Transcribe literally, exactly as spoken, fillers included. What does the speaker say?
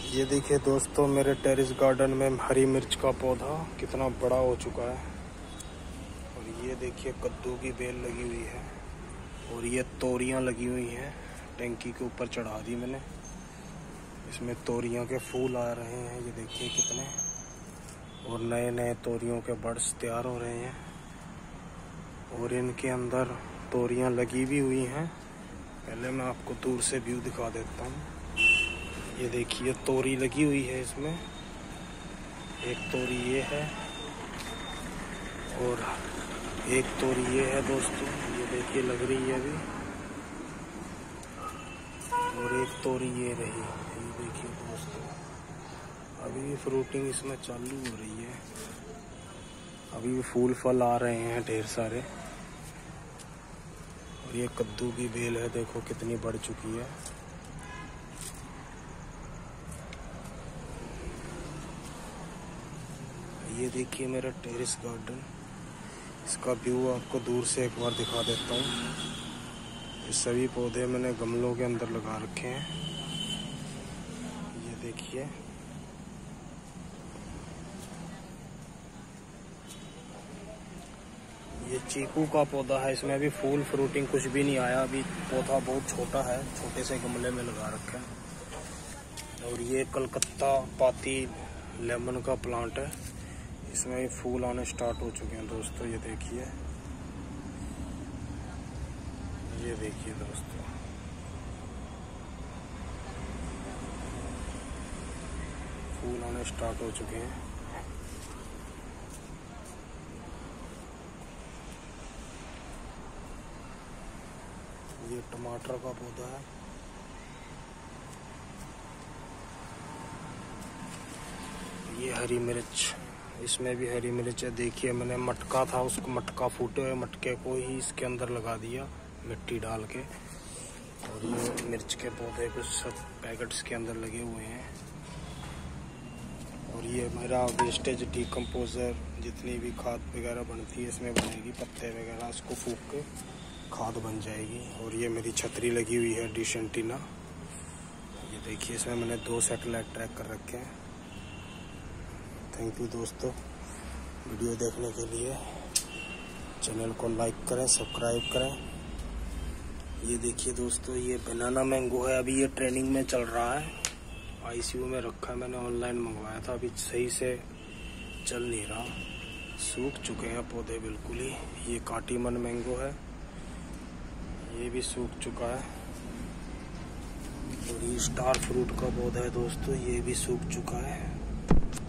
ये देखिए दोस्तों, मेरे टेरेस गार्डन में हरी मिर्च का पौधा कितना बड़ा हो चुका है। और ये देखिए कद्दू की बेल लगी हुई है और ये तोरियां लगी हुई हैं। टंकी के ऊपर चढ़ा दी मैंने। इसमें तोरियां के फूल आ रहे हैं, ये देखिए कितने, और नए नए तोरियों के बड्स तैयार हो रहे हैं। और इनके अंदर तोरियां लगी भी हुई हैं। पहले मैं आपको दूर से व्यू दिखा देता हूँ। ये देखिए तोरी लगी हुई है इसमें, एक तोरी ये है और एक तोरी ये है दोस्तों, ये देखिए लग रही है अभी। और एक तोरी ये रही, ये देखिए दोस्तों, अभी भी फ्रूटिंग इसमें चालू हो रही है। अभी भी फूल फल आ रहे हैं ढेर सारे। और ये कद्दू की बेल है, देखो कितनी बढ़ चुकी है। ये देखिए मेरा टेरेस गार्डन, इसका व्यू आपको दूर से एक बार दिखा देता हूँ। ये सभी पौधे मैंने गमलों के अंदर लगा रखे हैं, ये देखिए। ये चीकू का पौधा है, इसमें अभी फूल फ्रूटिंग कुछ भी नहीं आया। अभी पौधा बहुत छोटा है, छोटे से गमले में लगा रखा है। और ये कलकत्ता पाती लेमन का प्लांट है, इसमें भी फूल आने स्टार्ट हो चुके हैं दोस्तों। ये देखिए, ये देखिए दोस्तों, फूल आने स्टार्ट हो चुके हैं। ये टमाटर का पौधा है, ये हरी मिर्च, इसमें भी हरी मिर्च है। देखिए मैंने मटका था, उसको मटका फूटे हुए मटके को ही इसके अंदर लगा दिया मिट्टी डाल के। और ये मिर्च के पौधे कुछ सब पैकेट्स के अंदर लगे हुए हैं। और ये मेरा वेस्टेज डिकम्पोजर, जितनी भी खाद वगैरह बनती है इसमें बनेगी, पत्ते वगैरह, इसको फूक के खाद बन जाएगी। और ये मेरी छतरी लगी हुई है डिश एंटीना, ये देखिए, इसमें मैंने दो सैटेलाइट ट्रैक कर रखे हैं। थैंक यू दोस्तों वीडियो देखने के लिए। चैनल को लाइक करें, सब्सक्राइब करें। ये देखिए दोस्तों, ये बनाना मैंगो है, अभी ये ट्रेनिंग में चल रहा है। आईसीयू में रखा है, मैंने ऑनलाइन मंगवाया था, अभी सही से चल नहीं रहा, सूख चुके हैं पौधे बिल्कुल ही। ये काटीमन मैंगो है, ये भी सूख चुका है। और ये स्टार फ्रूट का पौधा है दोस्तों, ये भी सूख चुका है।